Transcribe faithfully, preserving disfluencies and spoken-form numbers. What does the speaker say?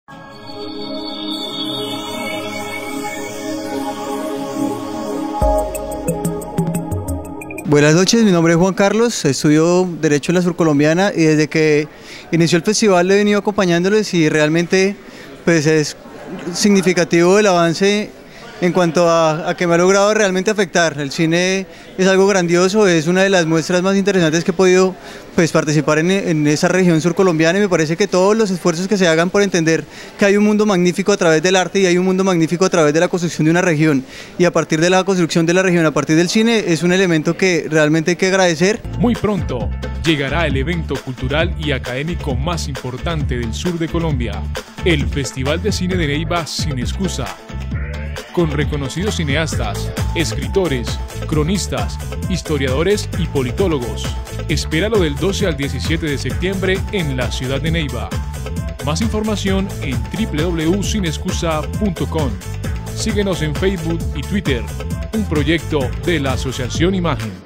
Buenas noches, mi nombre es Juan Carlos, estudio Derecho en la Surcolombiana y desde que inició el festival he venido acompañándoles y realmente pues es significativo el avance en cuanto a, a que me ha logrado realmente afectar. El cine es algo grandioso, es una de las muestras más interesantes que he podido pues, participar en, en esa región surcolombiana y me parece que todos los esfuerzos que se hagan por entender que hay un mundo magnífico a través del arte y hay un mundo magnífico a través de la construcción de una región y a partir de la construcción de la región, a partir del cine, es un elemento que realmente hay que agradecer. Muy pronto llegará el evento cultural y académico más importante del sur de Colombia, el Festival de Cine de Neiva Sin Excusa, con reconocidos cineastas, escritores, cronistas, historiadores y politólogos. Espéralo del doce al diecisiete de septiembre en la ciudad de Neiva. Más información en w w w punto sin excusa punto com. Síguenos en Facebook y Twitter, un proyecto de la Asociación Imagen.